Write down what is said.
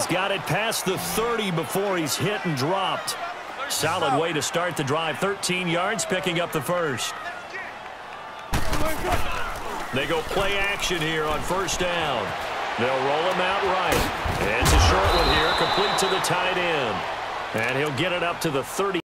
He's got it past the 30 before he's hit and dropped. Solid way to start the drive. 13 yards, picking up the first. They go play action here on first down. They'll roll him out right. It's a short one here, complete to the tight end. And he'll get it up to the 30.